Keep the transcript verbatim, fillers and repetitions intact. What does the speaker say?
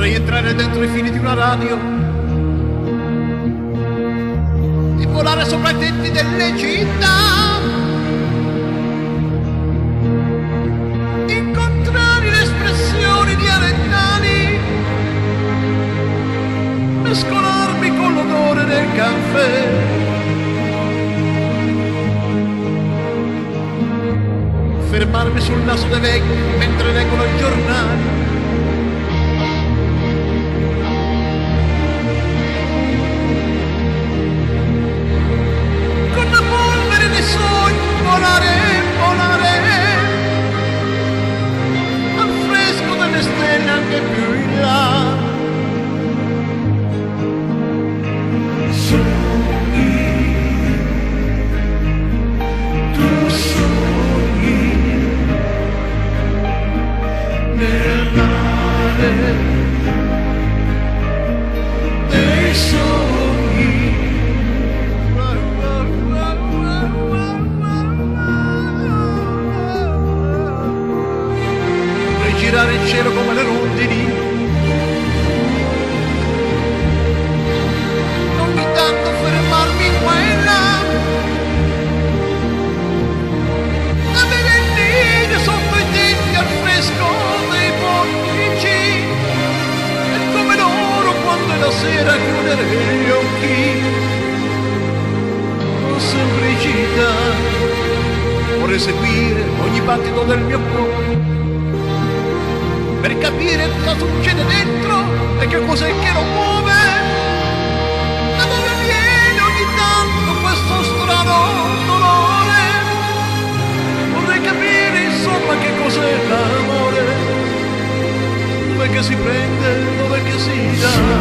Vorrei entrare dentro i fili di una radio e volare sopra i tetti delle città, incontrare le espressioni dialettali, mescolarmi con l'odore del caffè, fermarmi sul naso dei vecchi mentre leggono i giornali, con la polvere dei sogni volare, volare al fresco delle stelle anche più in là. Tu sogni nel mare dei sogni, vorrei girare il cielo come le rondini, ogni tanto fermarmi qua e là, avere il nido sotto i tetti al fresco dei portici, e come loro quando è la sera chiudere gli occhi con semplicità. Vorrei seguire ogni battito del mio cuore per capire cosa succede dentro e che cos'è che lo muove, da dove viene ogni tanto questo strano dolore. Vorrei capire insomma che cos'è l'amore, dove che si prende, dove che si dà.